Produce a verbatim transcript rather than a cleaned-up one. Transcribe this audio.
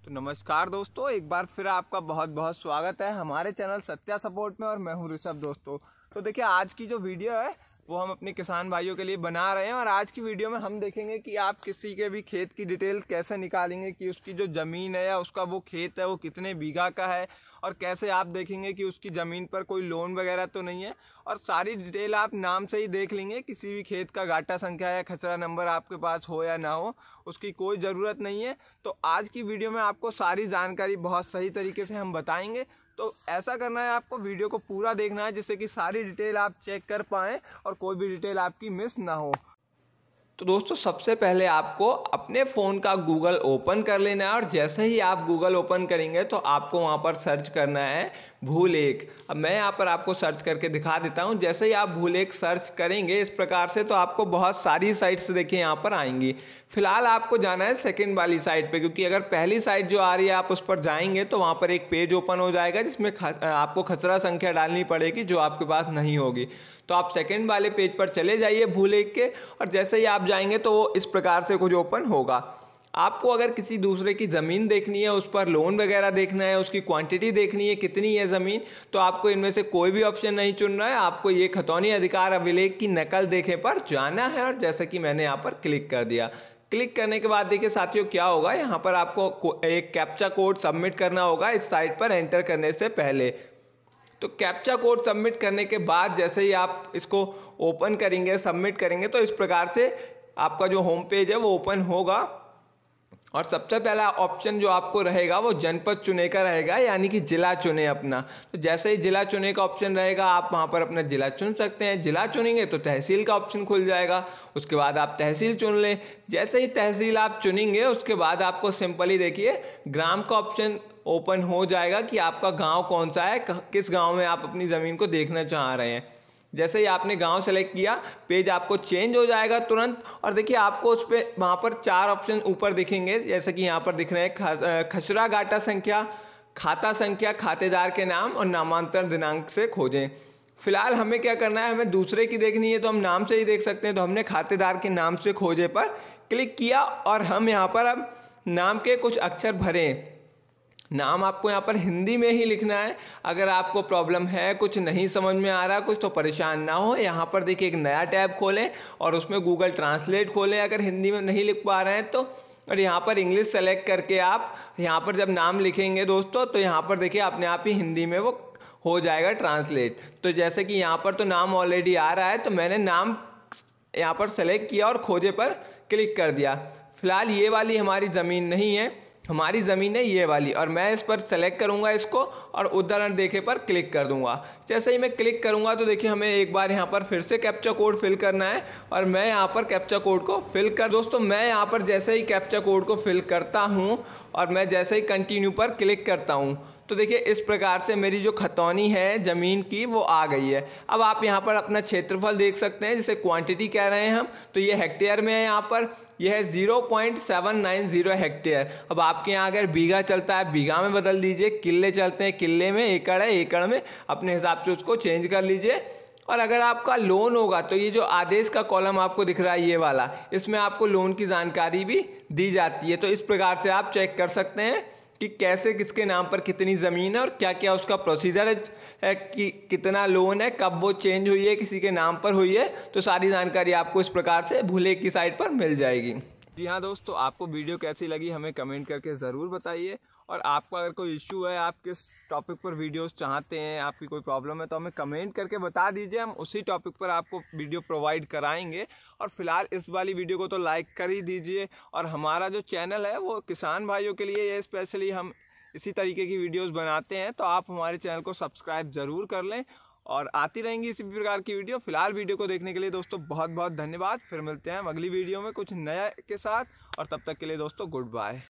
तो नमस्कार दोस्तों, एक बार फिर आपका बहुत बहुत स्वागत है हमारे चैनल सत्या सपोर्ट में। और मैं हूं ऋषभ दोस्तों। तो देखिए, आज की जो वीडियो है वो हम अपने किसान भाइयों के लिए बना रहे हैं। और आज की वीडियो में हम देखेंगे कि आप किसी के भी खेत की डिटेल कैसे निकालेंगे, कि उसकी जो ज़मीन है या उसका वो खेत है वो कितने बीघा का है, और कैसे आप देखेंगे कि उसकी ज़मीन पर कोई लोन वगैरह तो नहीं है। और सारी डिटेल आप नाम से ही देख लेंगे। किसी भी खेत का गाटा संख्या या खसरा नंबर आपके पास हो या ना हो, उसकी कोई ज़रूरत नहीं है। तो आज की वीडियो में आपको सारी जानकारी बहुत सही तरीके से हम बताएंगे। तो ऐसा करना है, आपको वीडियो को पूरा देखना है जिससे कि सारी डिटेल आप चेक कर पाएँ और कोई भी डिटेल आपकी मिस ना हो। तो दोस्तों, सबसे पहले आपको अपने फ़ोन का गूगल ओपन कर लेना है। और जैसे ही आप गूगल ओपन करेंगे तो आपको वहाँ पर सर्च करना है भूलेख। अब मैं यहाँ पर आपको सर्च करके दिखा देता हूँ। जैसे ही आप भूलेख सर्च करेंगे इस प्रकार से, तो आपको बहुत सारी साइट्स देखिए यहाँ पर आएंगी। फिलहाल आपको जाना है सेकंड वाली साइट पे, क्योंकि अगर पहली साइट जो आ रही है आप उस पर जाएंगे तो वहाँ पर एक पेज ओपन हो जाएगा जिसमें आपको खसरा संख्या डालनी पड़ेगी जो आपके पास नहीं होगी। तो आप सेकंड वाले पेज पर चले जाइए भूलेख के, और जैसे ही आप जाएंगे तो वो इस प्रकार से कुछ ओपन होगा। आपको अगर किसी दूसरे की ज़मीन देखनी है, उस पर लोन वगैरह देखना है, उसकी क्वांटिटी देखनी है कितनी है ज़मीन, तो आपको इनमें से कोई भी ऑप्शन नहीं चुनना है। आपको ये खतौनी अधिकार अभिलेख की नकल देखे पर जाना है। और जैसे कि मैंने यहाँ पर क्लिक कर दिया। क्लिक करने के बाद देखिए साथियों, क्या होगा, यहाँ पर आपको एक कैप्चा कोड सबमिट करना होगा इस साइट पर एंटर करने से पहले। तो कैप्चा कोड सबमिट करने के बाद जैसे ही आप इसको ओपन करेंगे, सबमिट करेंगे, तो इस प्रकार से आपका जो होम पेज है वो ओपन होगा। और सबसे पहला ऑप्शन जो आपको रहेगा वो जनपद चुने का रहेगा, यानी कि जिला चुने अपना। तो जैसे ही जिला चुने का ऑप्शन रहेगा आप वहाँ पर अपना जिला चुन सकते हैं। जिला चुनेंगे तो तहसील का ऑप्शन खुल जाएगा। उसके बाद आप तहसील चुन लें। जैसे ही तहसील आप चुनेंगे उसके बाद आपको सिंपली देखिए ग्राम का ऑप्शन ओपन हो जाएगा कि आपका गाँव कौन सा है, किस गाँव में आप अपनी ज़मीन को देखना चाह रहे हैं। जैसे ही आपने गांव सेलेक्ट किया, पेज आपको चेंज हो जाएगा तुरंत। और देखिए आपको उस पर वहाँ पर चार ऑप्शन ऊपर दिखेंगे, जैसे कि यहाँ पर दिख रहे हैं खसरा गाटा संख्या, खाता संख्या, खातेदार के नाम और नामांतरण दिनांक से खोजें। फिलहाल हमें क्या करना है, हमें दूसरे की देखनी है तो हम नाम से ही देख सकते हैं। तो हमने खातेदार के नाम से खोजे पर क्लिक किया और हम यहाँ पर अब नाम के कुछ अक्षर भरें। नाम आपको यहाँ पर हिंदी में ही लिखना है। अगर आपको प्रॉब्लम है, कुछ नहीं समझ में आ रहा कुछ, तो परेशान ना हो। यहाँ पर देखिए एक नया टैब खोलें और उसमें गूगल ट्रांसलेट खोलें अगर हिंदी में नहीं लिख पा रहे हैं तो। और यहाँ पर इंग्लिश सेलेक्ट करके आप यहाँ पर जब नाम लिखेंगे दोस्तों, तो यहाँ पर देखिए अपने आप ही हिंदी में वो हो जाएगा ट्रांसलेट। तो जैसे कि यहाँ पर तो नाम ऑलरेडी आ रहा है, तो मैंने नाम यहाँ पर सेलेक्ट किया और खोजे पर क्लिक कर दिया। फिलहाल ये वाली हमारी ज़मीन नहीं है, हमारी ज़मीन है ये वाली। और मैं इस पर सेलेक्ट करूंगा इसको और उदाहरण देखे पर क्लिक कर दूंगा। जैसे ही मैं क्लिक करूंगा तो देखिए हमें एक बार यहाँ पर फिर से कैप्चा कोड फिल करना है। और मैं यहाँ पर कैप्चा कोड को फिल कर दोस्तों मैं यहाँ पर जैसे ही कैप्चा कोड को फिल करता हूँ और मैं जैसे ही कंटिन्यू पर क्लिक करता हूँ, तो देखिए इस प्रकार से मेरी जो खतौनी है ज़मीन की वो आ गई है। अब आप यहाँ पर अपना क्षेत्रफल देख सकते हैं, जिसे क्वांटिटी कह रहे हैं हम, तो ये हेक्टेयर में है। यहाँ पर यह है zero point seven nine zero hectare. अब आपके यहाँ अगर बीघा चलता है बीघा में बदल दीजिए, किले चलते हैं किले में, एकड़ है एकड़ में, अपने हिसाब से उसको चेंज कर लीजिए। और अगर आपका लोन होगा तो ये जो आदेश का कॉलम आपको दिख रहा है ये वाला, इसमें आपको लोन की जानकारी भी दी जाती है। तो इस प्रकार से आप चेक कर सकते हैं कि कैसे किसके नाम पर कितनी ज़मीन है और क्या क्या उसका प्रोसीजर है, कि कितना लोन है, कब वो चेंज हुई है, किसी के नाम पर हुई है। तो सारी जानकारी आपको इस प्रकार से भूलेख की साइट पर मिल जाएगी। जी हाँ दोस्तों, आपको वीडियो कैसी लगी हमें कमेंट करके ज़रूर बताइए। और आपका अगर कोई इश्यू है, आप किस टॉपिक पर वीडियोस चाहते हैं, आपकी कोई प्रॉब्लम है, तो हमें कमेंट करके बता दीजिए। हम उसी टॉपिक पर आपको वीडियो प्रोवाइड कराएंगे। और फिलहाल इस वाली वीडियो को तो लाइक कर ही दीजिए। और हमारा जो चैनल है वो किसान भाइयों के लिए है, स्पेशली हम इसी तरीके की वीडियोस बनाते हैं। तो आप हमारे चैनल को सब्सक्राइब ज़रूर कर लें और आती रहेंगी इसी प्रकार की वीडियो। फिलहाल वीडियो को देखने के लिए दोस्तों बहुत बहुत धन्यवाद। फिर मिलते हैं हम अगली वीडियो में कुछ नया के साथ, और तब तक के लिए दोस्तों गुड बाय।